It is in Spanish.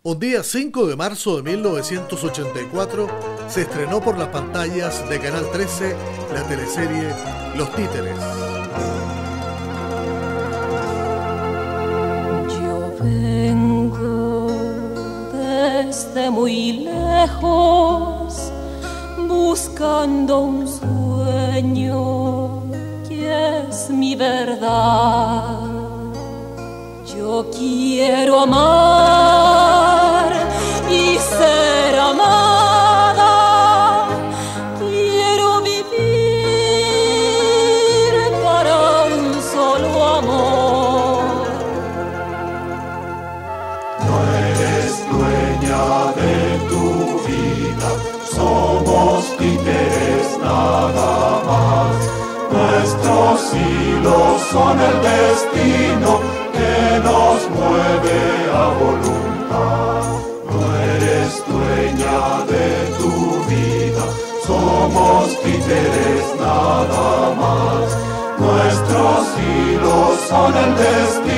Un día 5 de marzo de 1984 se estrenó por las pantallas de Canal 13 la teleserie Los Títeres. Yo vengo desde muy lejos buscando un sueño que es mi verdad. Yo quiero amar y ser amada, quiero vivir para un solo amor. No eres dueña de tu vida, somos títeres nada más. Nuestros hilos son el destino que nos mueve a voluntad. No eres dueña de tu vida, somos títeres nada más. Nuestros hilos son el destino